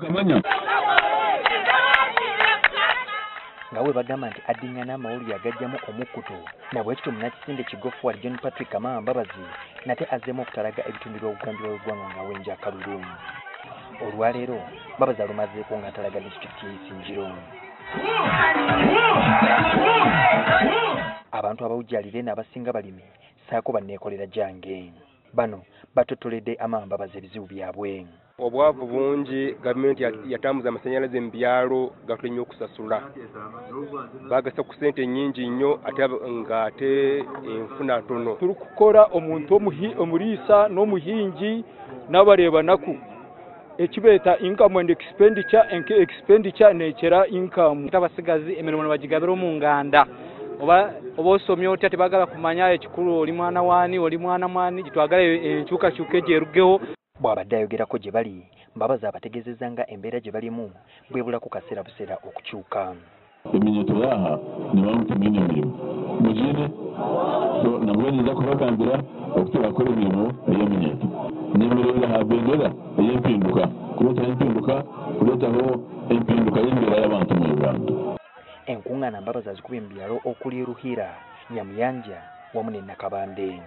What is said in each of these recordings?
okimanya ngawe bagamba nti addingana amawulire agajjamu omukkuto na bwekityo munnakisinde Kigofu John Patrick Amama Mbabazi nate azzeemu okutalaga ebitundu by'obugambiro bw'eggwanga nga wenja akalulu. Olwaleero Mbabazi alumazeeko ng'atalaga disitulikiti y'Isingiro. Abantu abawujjalire n'abasinga balimi saako banneekolera jange. Bano batotoledde Amama Mbabazi ebizibu byabwe. Obwavu bungi gavumenti yatambuza amasanyalaze mu byalo gatulemye okusasula. Bagasa ku ssente nnyingi nnyo ate enfuna ntono. Turi kukora omuntu omuriisa n'omuhingi n'abareebanaku ekibeeta income and expenditure neekera income. Abasigazi emirimo nibagigabira omu nganda oba osomye otya tebagala kumanya ekikulu oli mwana waani oli mwana mwani gitwagala enkyukakyuka egyerugeho. Bw'abadde ayogerako gye bali Mbabazi abategeezezza nga embeera gye balimu bwebulako kaseera buseera okukyuka. eminyeto yaha ne bamutemye emirimu mugire so namwenyeza kubagambira okutebakora emirimu ey'eminyeto nemerera ha bendera ey'empinduka kuleeta empinduka kuleetaho empinduka y'embeera y'abantu mu Uganda. Enkuŋŋaana Mbabazi azikubye mu byalo okuli Ruhira, Nyamuyanja wamu ne Nakabande.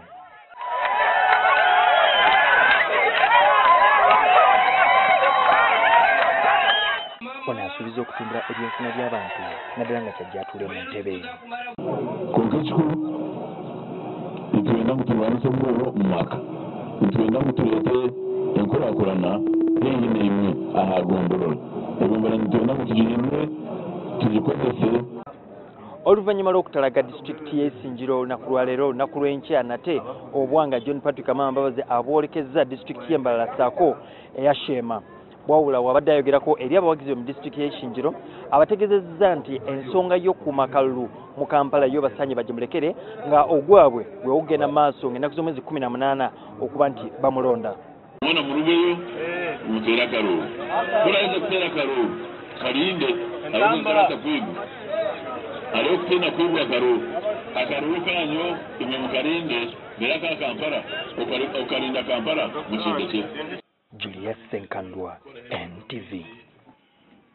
Ono asuubiza okutumbula ebyenfuna by'abantu naddala nga kyajja atuule mu ntebe. Konka ekikulu nitwenda ngu tulwanyise obululu mu maka nitwenda ngu tuleete enkulaakulana y'enyi n'emwe aha gombolola egombolola nitwenda ngu tugihindure tugikozese. Oluvannyuma lw'okutalaga disitulikiti y'Isingiro olunaku lwaleero olunaku lw'enkya nate obwanga John Patrick Amama Mbabazi abwolekezza disitulikiti y'Embalala ssaako eya Sheema. Bwawula wabadde ayogerako eri abawagizi mu disitulikiti y'Isingiro abategeezezza nti ensonga y'okukuuma akalulu mu Kampala yo basaanye bagimulekere nga ogwabwe gwe gugenda mu maaso ng'ennaku z'omwezi 18 okuba nti bamulonda. Mwana murugeyo muteera kalulu kulayinza kuteera kalulu kalinde alonzalata kwigu aliwo kutenda kwibwa kalulu akalulu kanyo imwe mukalinde era ka Kampala okalinda Kampala mu kintu kye. Julius Senkandwa, NTV.